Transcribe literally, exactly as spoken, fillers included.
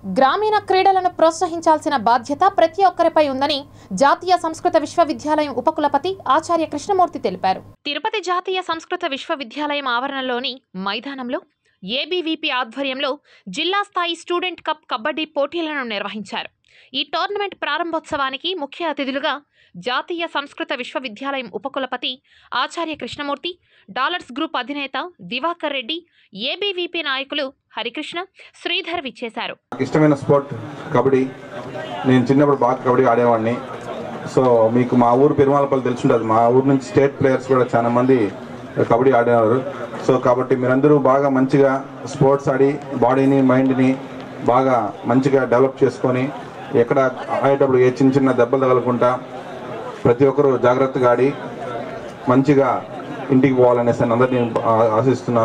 గ్రామీణ క్రీడలను ప్రోత్సహించాల్సిన బాధ్యత ప్రతి ఒక్కరిపై ఉందని జాతీయ సంస్కృత విశ్వవిద్యాలయం ఉపకులపతి ఆచార్య కృష్ణమూర్తి తెలిపారు. తిరుపతి జాతీయ సంస్కృత విశ్వవిద్యాలయం ఆవరణలోని మైదానంలో ఏబీవీపీ ఆధ్వర్యంలో జిల్లా స్థాయి స్టూడెంట్ కప్ కబడ్డీ పోటీలను నిర్వహించారు. ఈ టోర్నమెంట్ ప్రారంభోత్సవానికి ముఖ్య అతిథులుగా జాతీయ సంస్కృత విశ్వవిద్యాలయం ఉపకులపతి ఆచార్య కృష్ణమూర్తి, డాలర్స్ గ్రూప్ అధినేత దివాకర్ రెడ్డి, ఏబీవీపీ నాయకులు హరికృష్ణ, శ్రీధర్ విచ్చేశారు. ఇష్టమైన స్పోర్ట్ కబడ్డీ. నేను చిన్నప్పుడు బాగా కబడ్డీ ఆడేవాడిని. సో మీకు మా ఊరు పెరుమాలపల్లి తెలుసుంటుంది. మా ఊరు నుంచి స్టేట్ ప్లేయర్స్ కూడా చాలా మంది కబడ్డీ ఆడేవారు. సో కాబట్టి మీరందరూ బాగా మంచిగా స్పోర్ట్స్ ఆడి బాడీని మైండ్ని బాగా మంచిగా డెవలప్ చేసుకొని ఎక్కడ ఆడేటప్పుడు ఏ చిన్న చిన్న దెబ్బలు తగలకుండా ప్రతి ఒక్కరూ జాగ్రత్తగా ఆడి మంచిగా ఇంటికి పోవాలనేసి అందరినీ ఆశిస్తున్నాను.